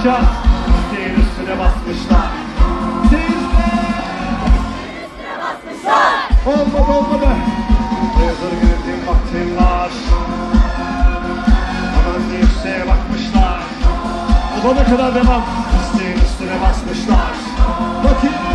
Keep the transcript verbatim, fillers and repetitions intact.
basacağız. İsteğin üstüne basmışlar. Seyirciler! Üstüne basmışlar. Olmadı olmadı. Hazır girdim vaktim var. Hemen yükseğe bakmışlar. Olana kadar devam. İsteğin üstüne basmışlar. Bakayım.